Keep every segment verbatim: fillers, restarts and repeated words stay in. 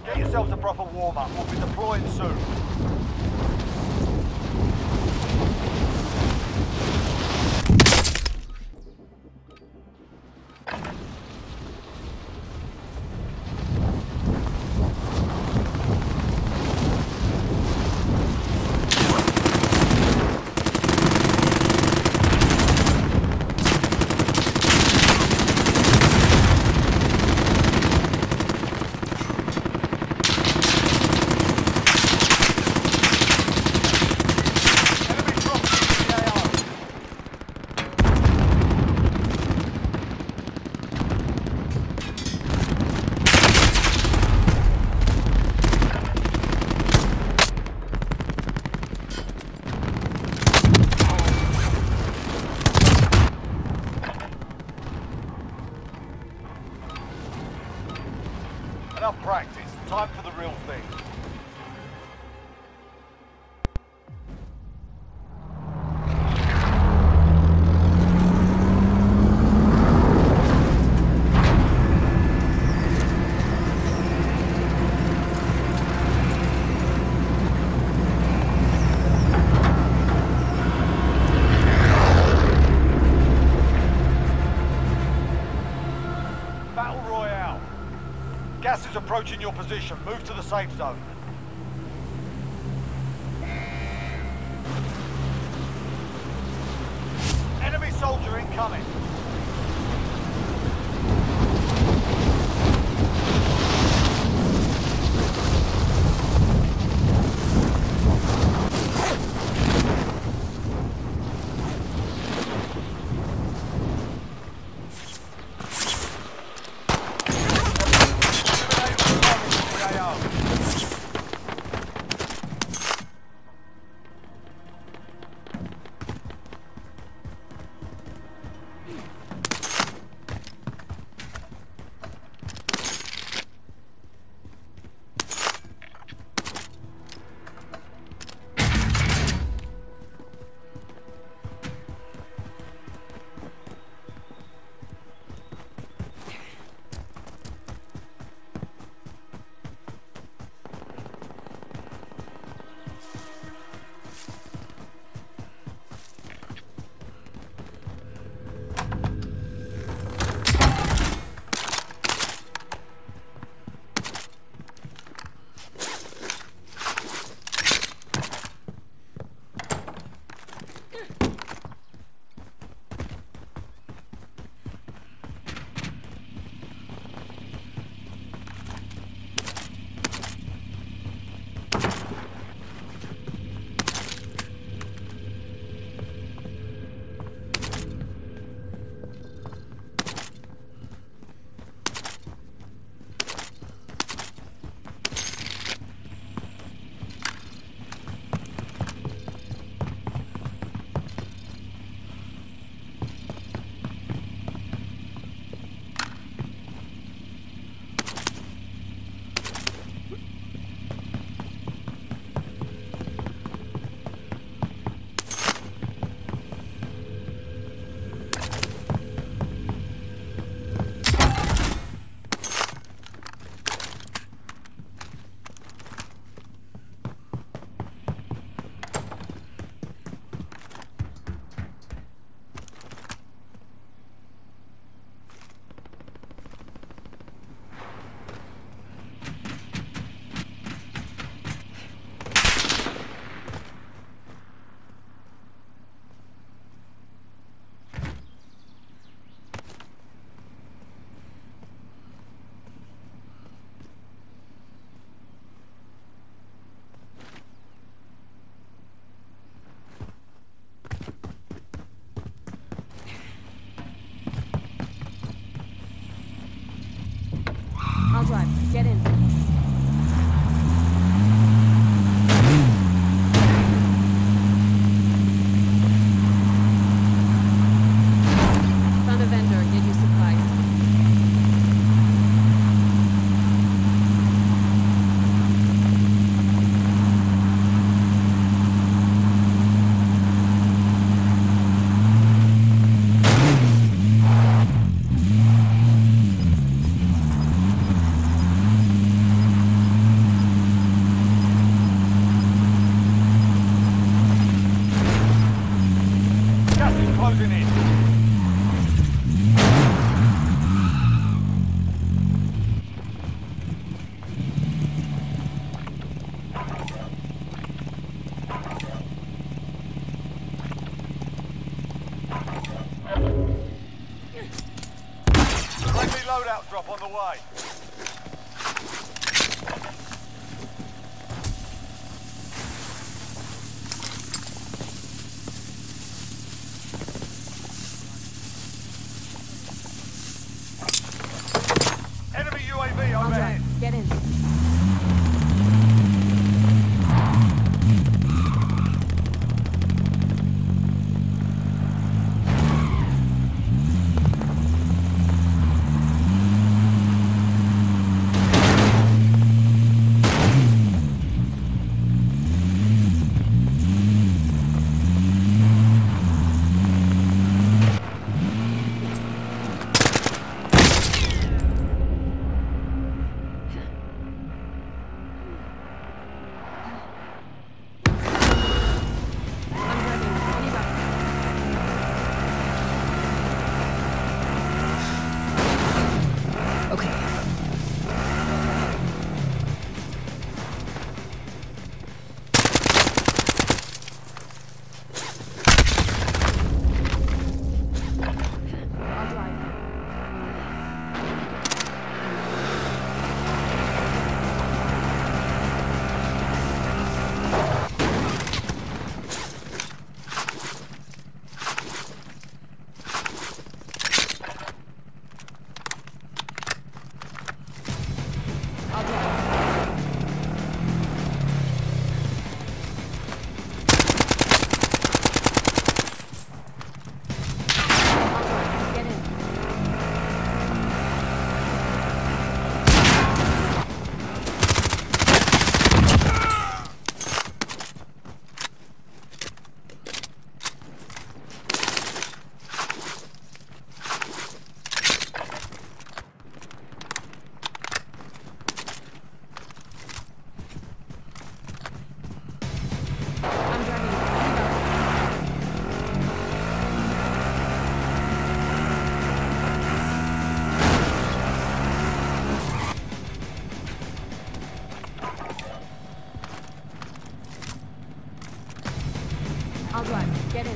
Get yourself a proper warm-up. We'll be deploying soon. Enough practice. Time for the real thing. Battle Royale. Gas is approaching your position. Move to the safe zone. Enemy soldier incoming. the way. Enemy U A V I'll overhead. drive. Get in. I'll drive. Get in.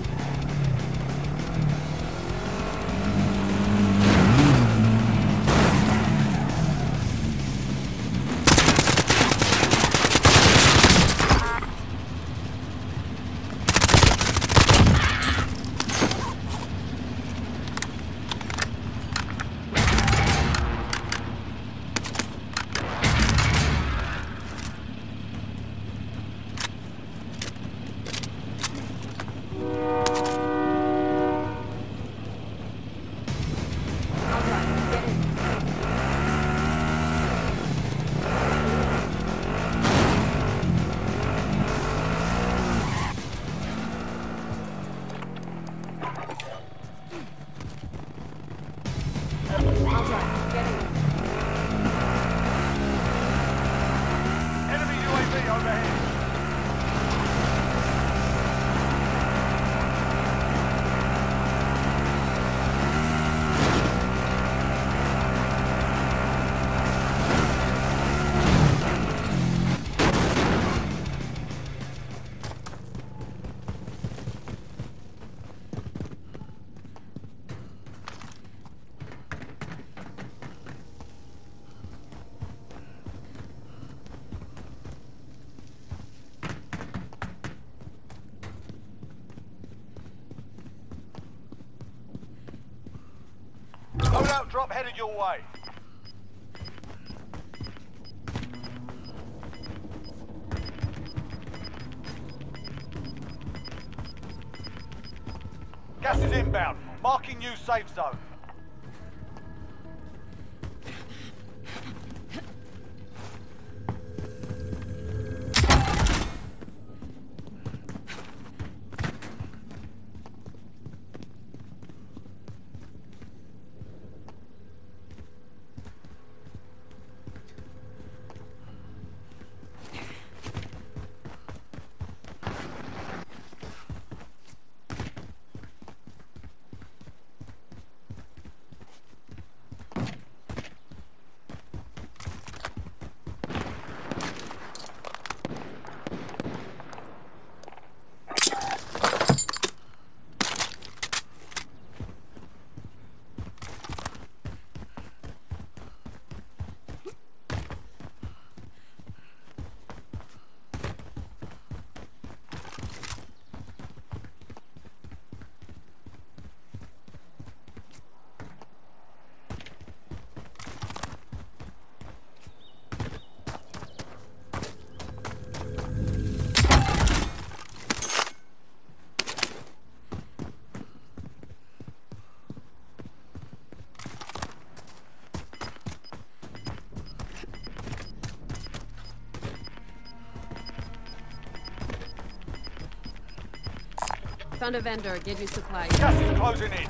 Loadout drop headed your way. Gas is inbound. Marking new safe zone. Found a vendor. Give you supplies. Gas is closing in.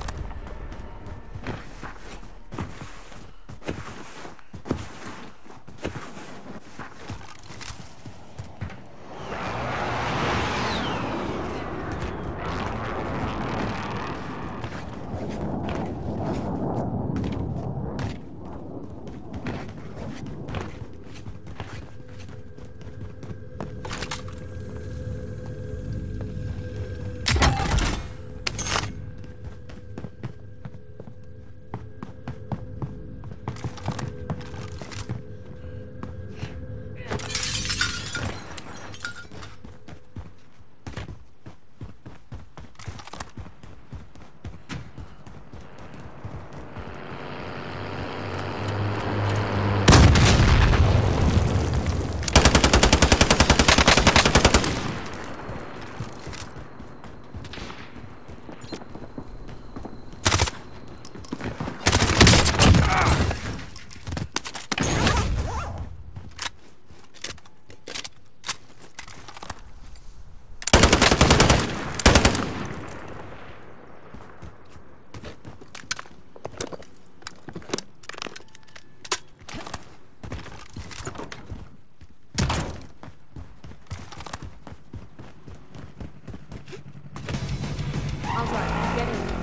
I'll drive. Get in.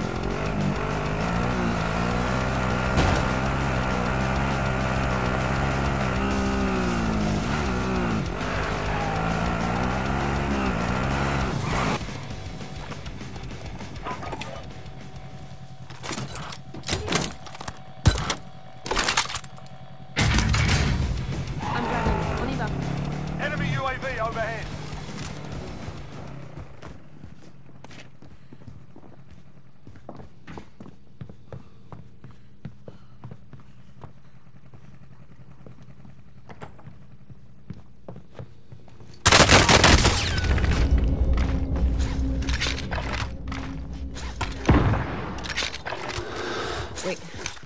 I'm driving. On y va. Enemy U A V overhead. Wait.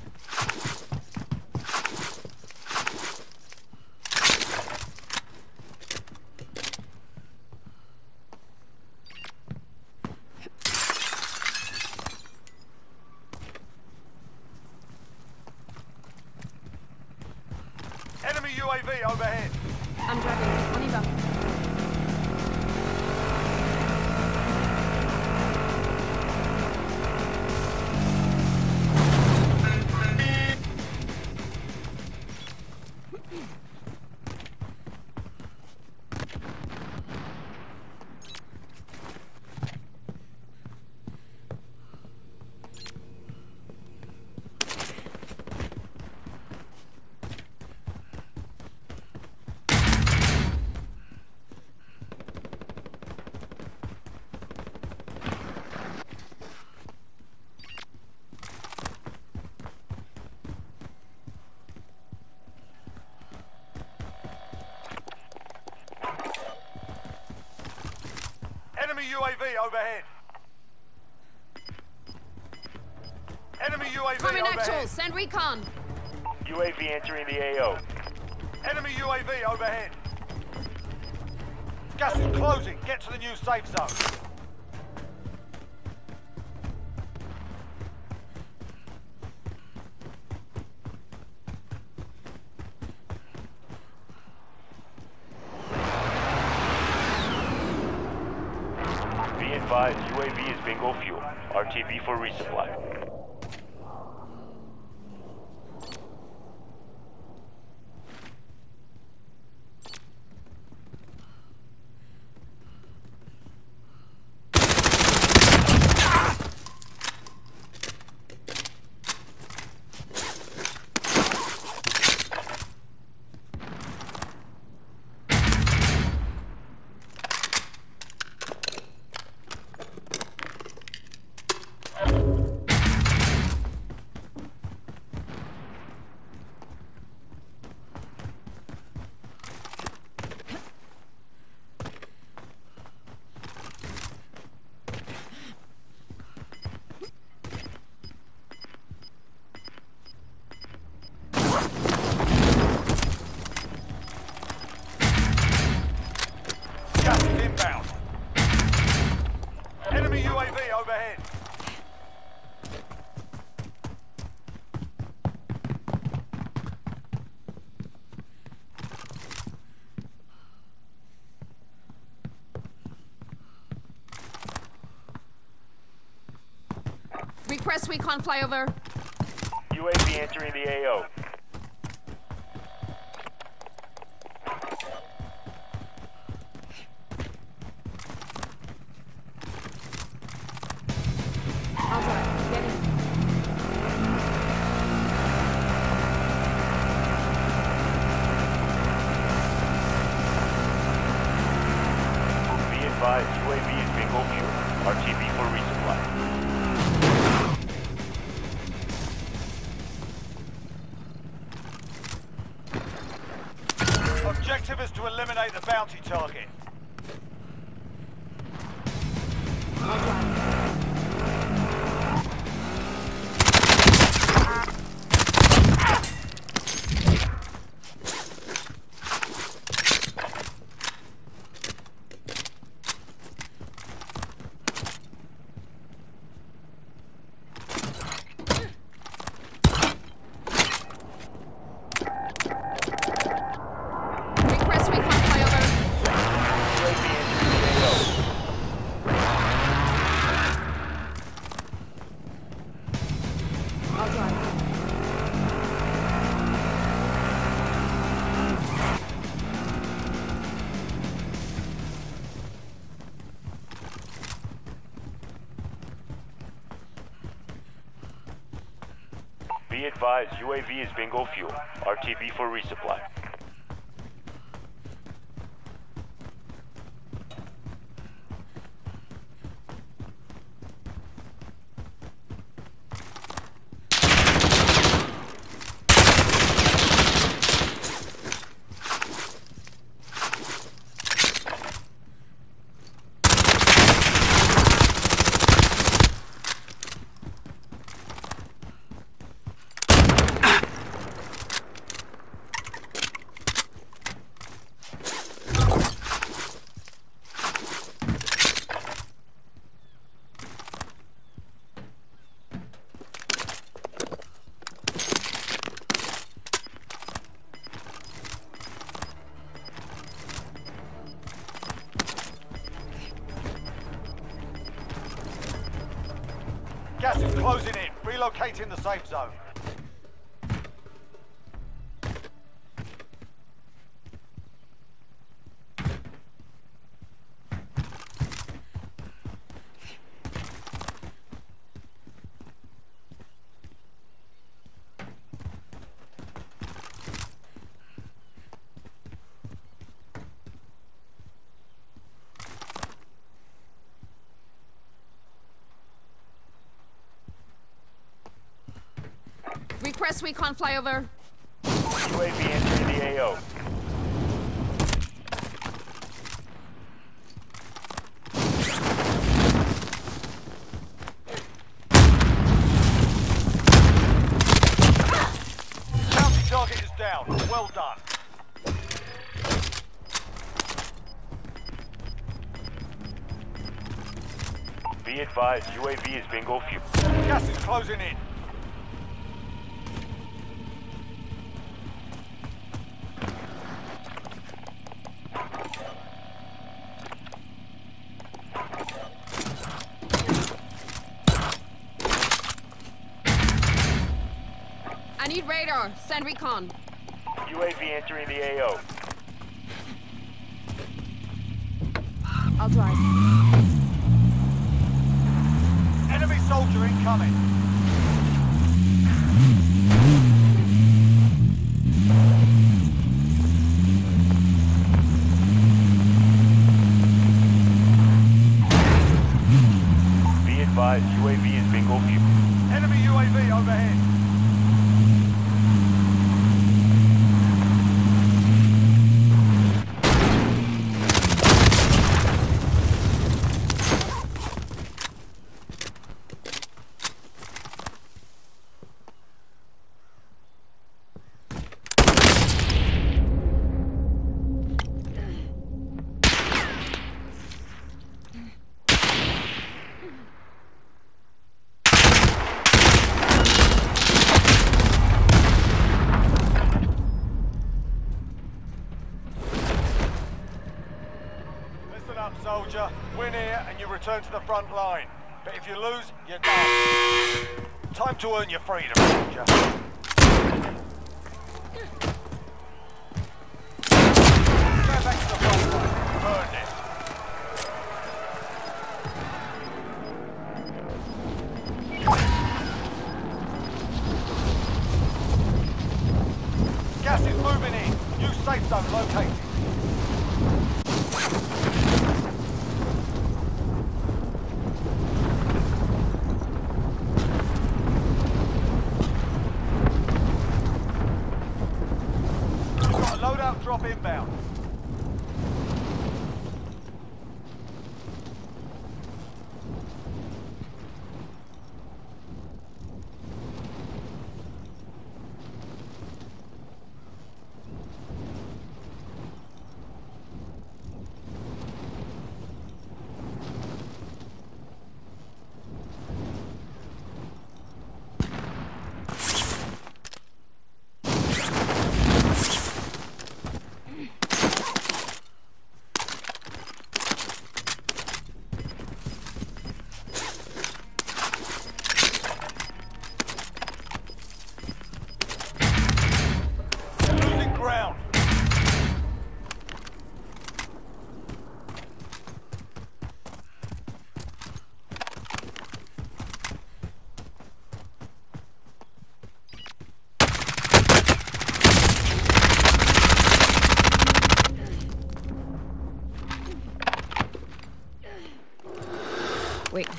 Enemy U A V overhead. I'm driving. On y va. Enemy U A V overhead. Enemy U A V Coming overhead. actual. Send recon. U A V entering the A O. Enemy U A V overhead. Gas is closing. Get to the new safe zone. Be advised, U A V is bingo fuel. R T B for resupply. Enemy U A V overhead. Request recon flyover. U A V entering the A O. I'll drive. Get in. Be advised, U A V is bingo fuel. R T B for resupply. Objective is to eliminate the bounty target. I'll drive. Request recon flyover. U A V entering the A O. I'll drive. Be advised, U A V is bingo fuel. R T B for resupply. Gas is closing in. Relocating the safe zone. Request recon flyover. U A V entering the A O. Bounty target is down. Well done. Be advised, U A V is bingo fuel. Gas is closing in. I need radar. Send recon. U A V entering the A O. I'll drive. Enemy soldier incoming. Be advised, U A V is bingo fuel. Enemy U A V overhead. Listen up, soldier. Win here and you return to the front line. But if you lose, you're done. Time to earn your freedom, soldier. Go back to the front line. You've earned it. Gas is moving in. New safe zone located. Got a loadout drop inbound. Wait.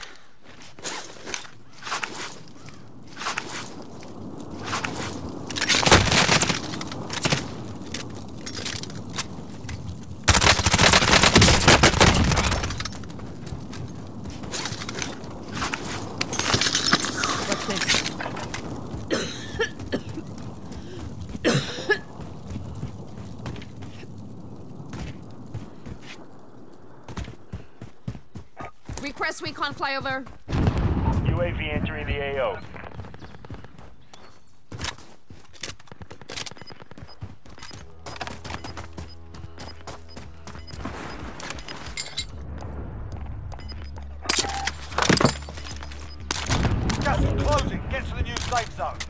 What's this? Request recon flyover. U A V entering the A O. Gas is closing. Get to the new safe zone.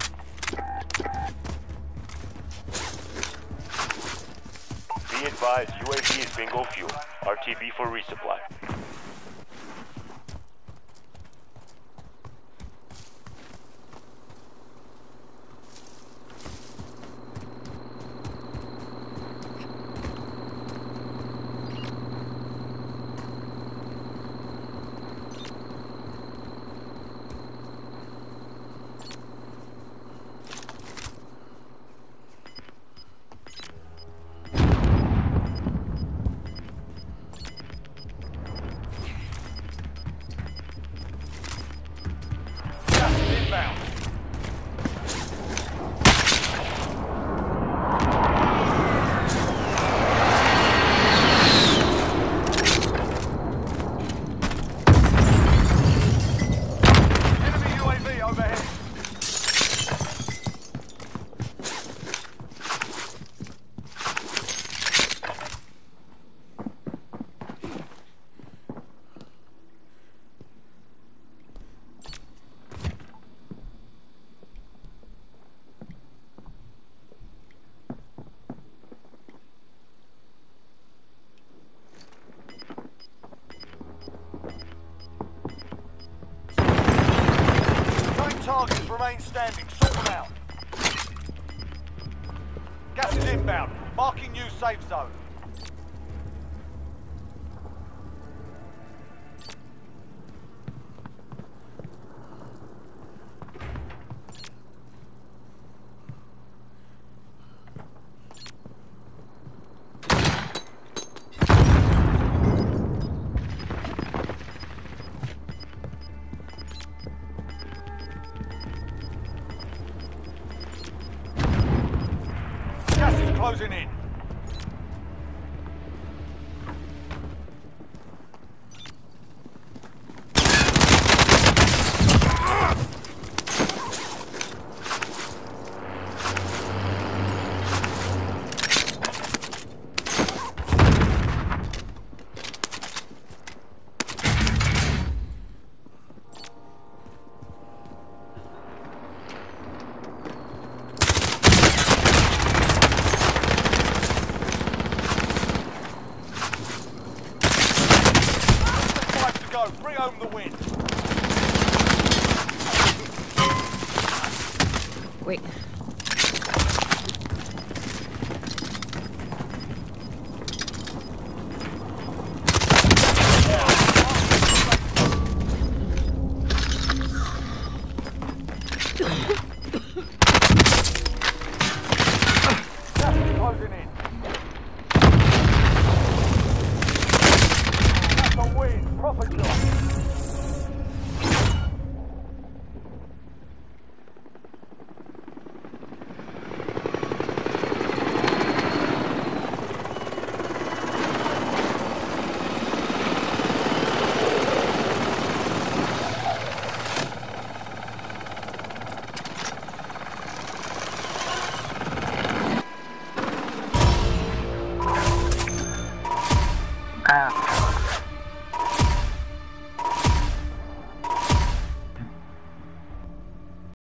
Be advised, U A V is bingo fuel. R T B for resupply. Inbound. Enemy U A V overhead. Targets remain standing. Sort them out. Gas is inbound. Marking new safe zone. Closing in. Wait.